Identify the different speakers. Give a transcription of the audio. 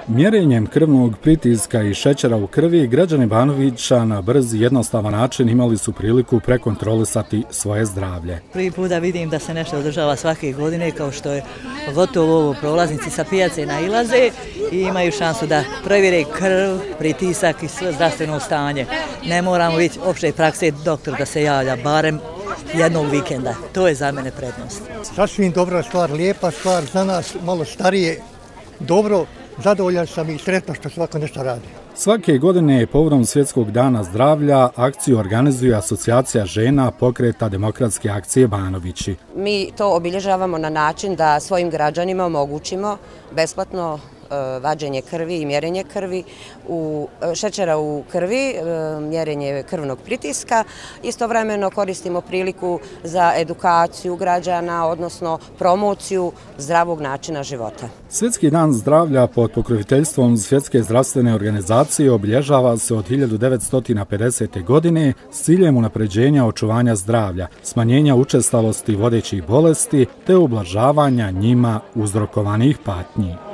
Speaker 1: Mjerenjem krvnog pritiska i šećera u krvi, građani Banovića na brz i jednostavan način imali su priliku prekontrolisati svoje zdravlje.
Speaker 2: Prvi put da vidim da se nešto održava svake godine, kao što je gotovo ovo prolaznici sa pijace nailaze i imaju šansu da provjere krv, pritisak i sve zdravstveno stanje. Ne moramo biti opšte prakse doktor da se javlja barem jednog vikenda. To je za mene prednost.
Speaker 3: Sasvim dobra stvar, lijepa stvar za nas, malo starije, dobro. Zadovoljan sam i sretno što svako nešto radi.
Speaker 1: Svake godine povodom Svjetskog dana zdravlja akciju organizuje Asocijacija žena pokreta Demokratske akcije Banovići.
Speaker 4: Mi to obilježavamo na način da svojim građanima omogućimo besplatno vađenje krvi i mjerenje krvi, šećera u krvi, mjerenje krvnog pritiska. Istovremeno koristimo priliku za edukaciju građana, odnosno promociju zdravog načina života.
Speaker 1: Svjetski dan zdravlja pod pokroviteljstvom Svjetske zdravstvene organizacije obilježava se od 1950. godine s ciljem unapređenja očuvanja zdravlja, smanjenja učestalosti vodećih bolesti te ublažavanja njima uzrokovanih patnji.